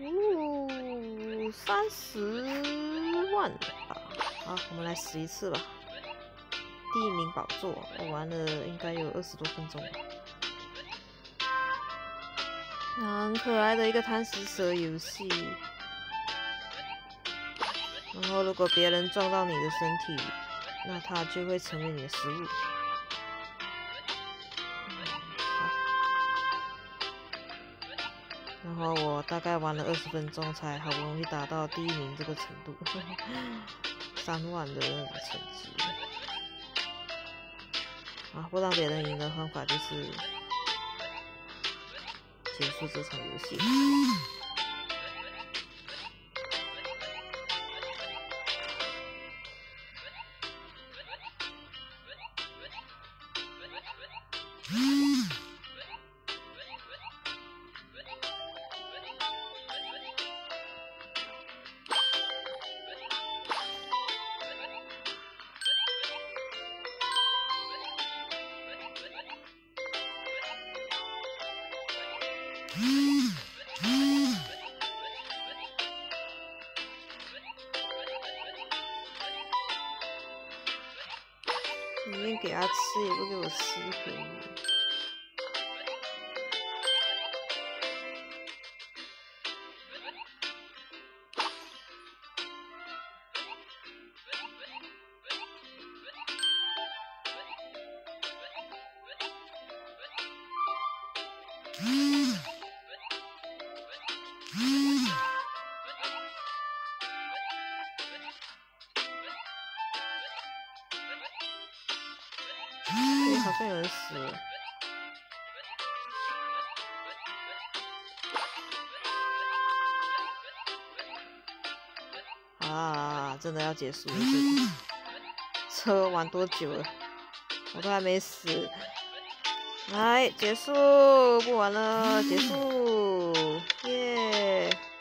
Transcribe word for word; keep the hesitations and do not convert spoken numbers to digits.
哦，三十万了吧？好，我们来试一次吧。第一名宝座，我玩了应该有二十多分钟了。很可爱的一个贪食蛇游戏。然后，如果别人撞到你的身体，那它就会成为你的食物。然后我大概玩了二十分钟，才好不容易达到第一名这个程度，三万的那种成绩。啊，不让别人赢的方法就是结束这场游戏。里面给他吃也不给我吃，可以。对，好像有人死了。啊，真的要结束了，这车玩多久了？我都还没死。来，结束，不玩了，结束，耶！